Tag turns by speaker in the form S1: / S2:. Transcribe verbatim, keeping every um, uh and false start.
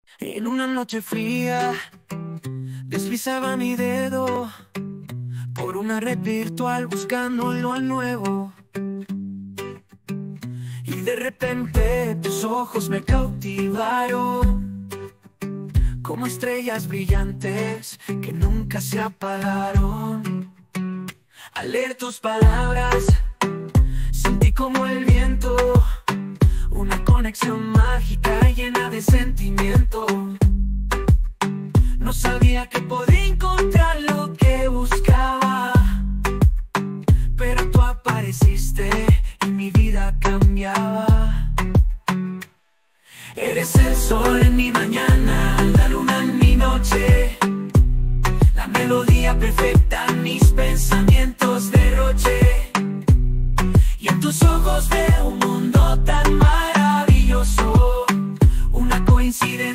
S1: En una noche fría, deslizaba mi dedo por una red virtual buscando lo nuevo. Y de repente tus ojos me cautivaron, como estrellas brillantes que nunca se apagaron. Al leer tus palabras, sentí como el viento, una conexión mágica llena de sentimiento. No sabía que podía encontrar lo que buscaba, pero tú apareciste y mi vida cambiaba. Eres el sol en mi mañana, la luna en mi noche, la melodía perfecta en mis pensamientos derroche. Y en tus ojos veo un mundo tan maravilloso, una coincidencia